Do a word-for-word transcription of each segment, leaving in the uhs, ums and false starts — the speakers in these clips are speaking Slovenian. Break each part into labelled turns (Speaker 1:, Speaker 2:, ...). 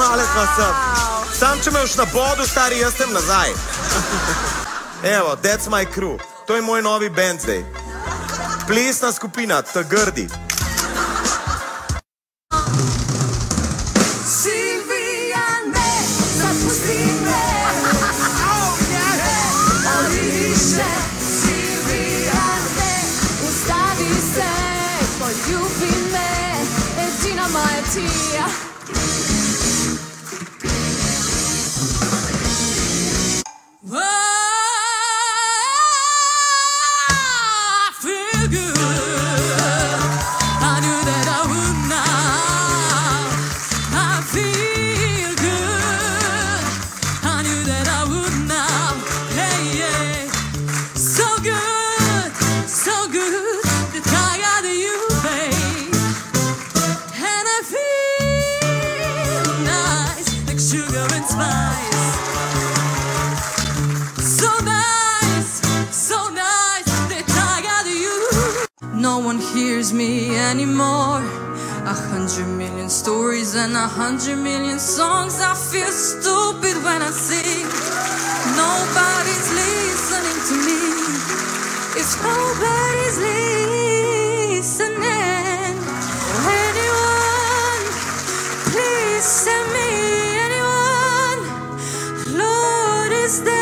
Speaker 1: malec ma sem. Sam, če me už na bodu, stari, jaz sem nazaj. Evo, that's my crew. To je moj novi band zdaj. Plesna skupina, ta grdi.
Speaker 2: Silvija, ne, zapusti me. Oriše, Silvija, ne, ustavi se, poljubi me, edina moja tija. No one hears me anymore. A hundred million stories and a hundred million songs. I feel stupid when I sing. Nobody's listening to me. If nobody's listening, anyone, please send me anyone. Lord, is there?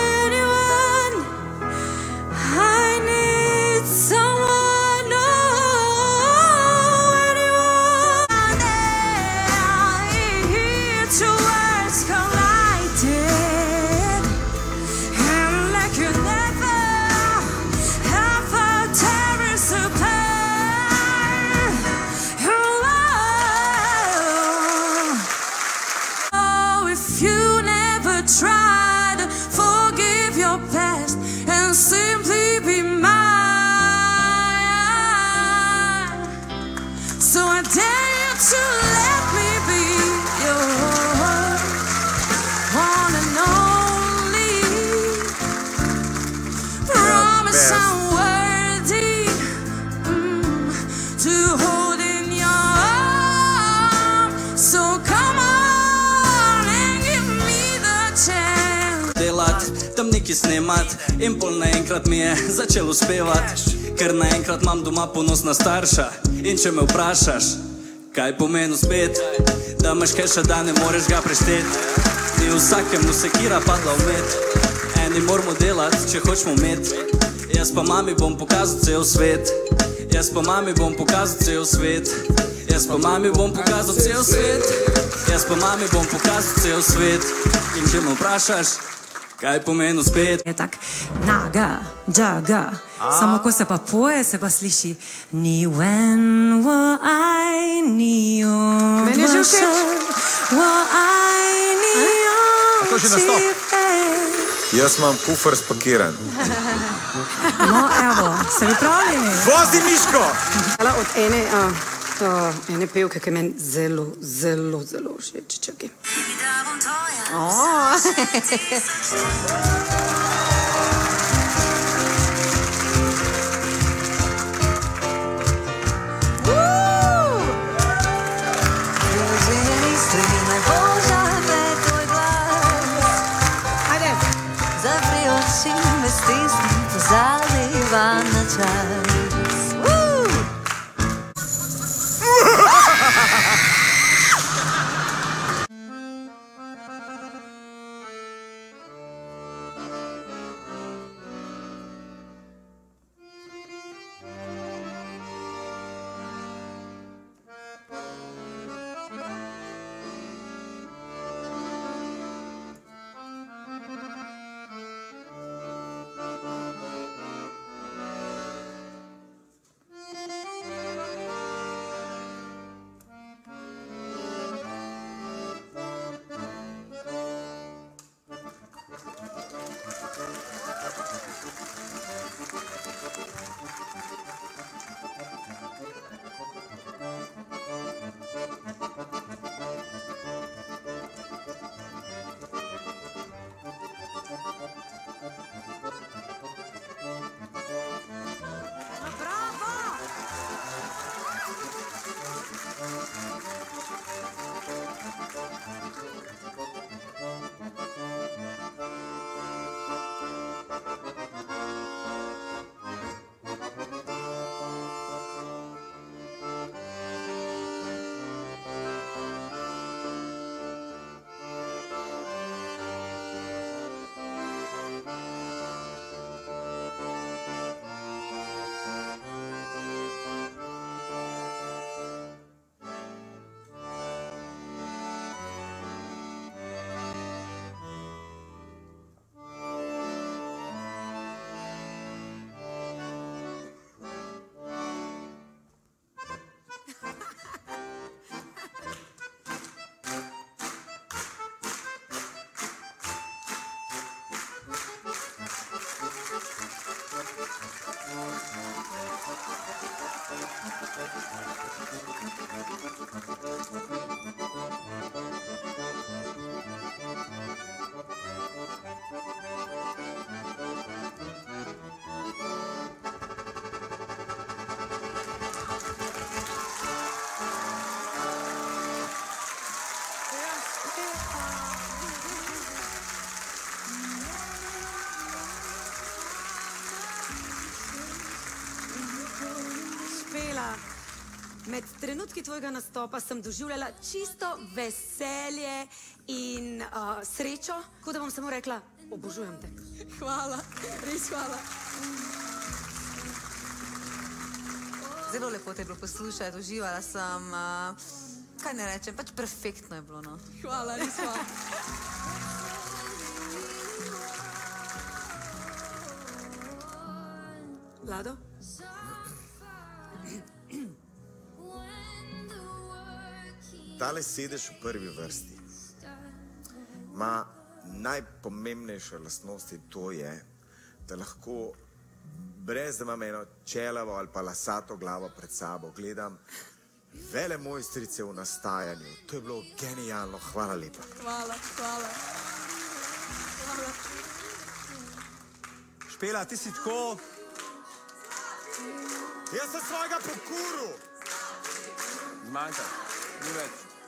Speaker 2: Try to forgive your past and simply be mine. So I dare you to let me be your one and only. Promise I'm worthy mm, to hold in your arms. So come on.
Speaker 3: Tam neki snemat in pol naenkrat mi je začel uspevat, ker naenkrat imam doma ponosna starša. In če me vprašaš, kaj pomeni uspet, da imaš keša, da ne moreš ga preštet. Ni vsakemu sekira padla v med, eni moramo delat, če hočemo imet. Jaz pa mami bom pokazal cel svet, jaz pa mami bom pokazal cel svet, jaz pa mami bom pokazal cel svet, jaz pa mami bom pokazal cel svet. In če me vprašaš, kaj pomeni uspet?
Speaker 4: Je tak naga, džaga, samo ko se pa poje, se pa sliši ni wen, wo aj, ni on,
Speaker 5: Meni je že všeč.
Speaker 4: wo aj, ni on,
Speaker 1: to že nastop? Jaz imam kufer spakiran.
Speaker 4: No, evo, ste pripravljeni?
Speaker 1: Vozi, Miško!
Speaker 5: Od ene, uh, uh, ene pevke, ki je meni zelo, zelo, zelo všeč. Čakaj.
Speaker 4: Oh.
Speaker 2: Zavri oči, me stisni, zaliva na čas.
Speaker 5: med trenutki tvojega nastopa sem doživljala čisto veselje in uh, srečo, tako da bom samo rekla, obožujem te.
Speaker 2: Hvala, res hvala.
Speaker 6: Zelo lepo te je bilo poslušati, uživala sem, uh, kaj ne rečem, pač perfektno je bilo, no.
Speaker 2: Hvala, res hvala.
Speaker 5: Lado?
Speaker 1: Tale sedež v prvi vrsti ima najpomembnejše lastnosti, to je, da lahko brez da imam eno čelavo ali pa lasato glavo pred sabo gledam vele mojstrice v nastajanju. To je bilo genialno, hvala lepa.
Speaker 2: Hvala, hvala. Hvala.
Speaker 7: Špela, ti si tako...
Speaker 1: Jaz sem svojega pokuril.
Speaker 7: Zmanjka, ni več.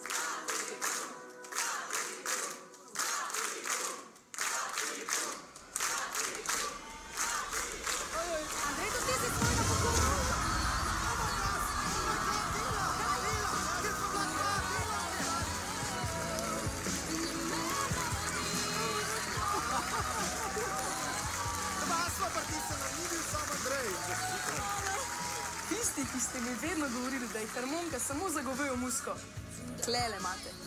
Speaker 5: Andrej, to ti si svojega pokuril.
Speaker 1: Basma pritisnila, ni bil sam Andrej.
Speaker 2: Tisti, ki ste mi vedno govorili, da je harmonika samo za govejo musko. Tlele imate.